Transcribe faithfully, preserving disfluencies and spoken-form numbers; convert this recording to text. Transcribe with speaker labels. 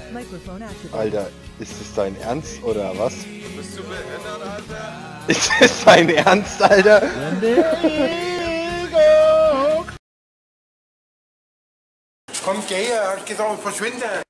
Speaker 1: Alter, ist es dein Ernst oder was?
Speaker 2: Bist du behindert, Alter?
Speaker 1: Ist es dein Ernst, Alter?
Speaker 3: Komm, geh her, hab ich gesagt, verschwinde!